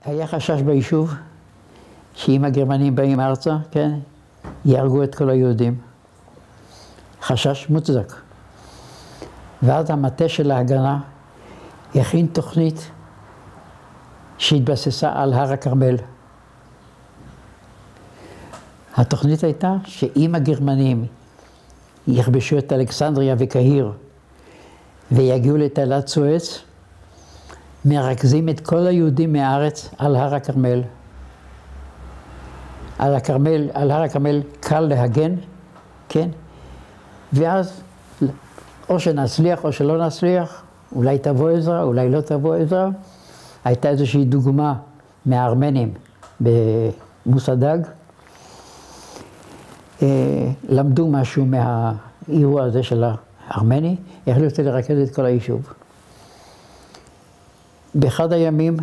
היה חשש ביישוב שאם הגרמנים באים ארצה, כן, יהרגו את כל היהודים. חשש מוצדק. ואז המטה של ההגנה הכין תוכנית שהתבססה על הר הכרמל. התוכנית הייתה שאם הגרמנים יכבשו את אלכסנדריה וקהיר ויגיעו לתעלת סואץ, מרכזים את כל היהודים מהארץ על הר הכרמל. על הר הכרמל קל להגן, כן? ואז או שנצליח או שלא נצליח, אולי תבוא עזרה, אולי לא תבוא עזרה. הייתה איזושהי דוגמה מהארמנים במוסדג. למדו משהו מהאירוע הזה של הארמני, החליטו לרכז את כל היישוב. באחד הימים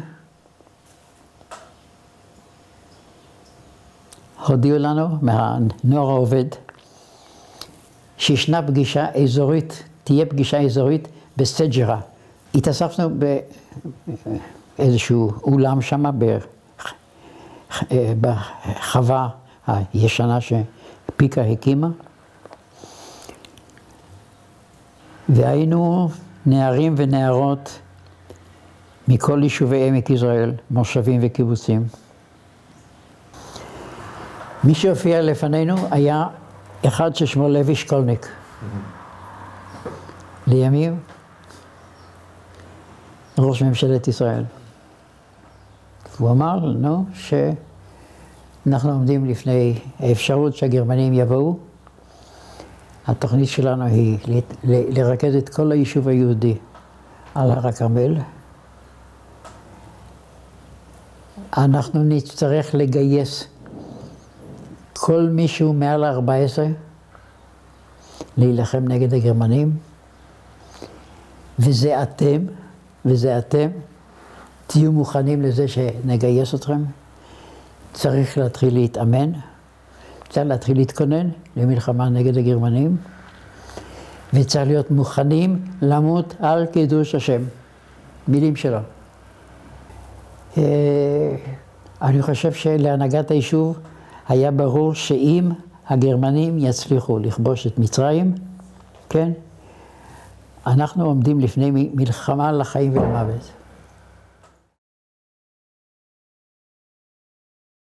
הודיעו לנו מהנוער העובד שישנה פגישה אזורית, תהיה פגישה אזורית בסג'רה. התאספנו באיזשהו אולם שם בחווה הישנה שפיקה הקימה. והיינו נערים ונערות מכל יישובי עמק יזרעאל, מושבים וקיבוצים. מי שהופיע לפנינו היה אחד ששמו לוי שקולניק. לימים ראש ממשלת ישראל. הוא אמר לנו שאנחנו עומדים לפני האפשרות שהגרמנים יבואו. התוכנית שלנו היא לרכז את כל היישוב היהודי על הר הכרמל. אנחנו נצטרך לגייס כל מישהו מעל 14 להילחם נגד הגרמנים, וזה אתם, תהיו מוכנים לזה שנגייס אתכם. צריך להתחיל להתאמן, צריך להתחיל להתכונן למלחמה נגד הגרמנים, וצריך להיות מוכנים למות על קידוש השם. מילים שלו. אני חושב שלהנהגת היישוב היה ברור שאם הגרמנים יצליחו לכבוש את מצרים, כן, אנחנו עומדים לפני מלחמה לחיים ולמוות.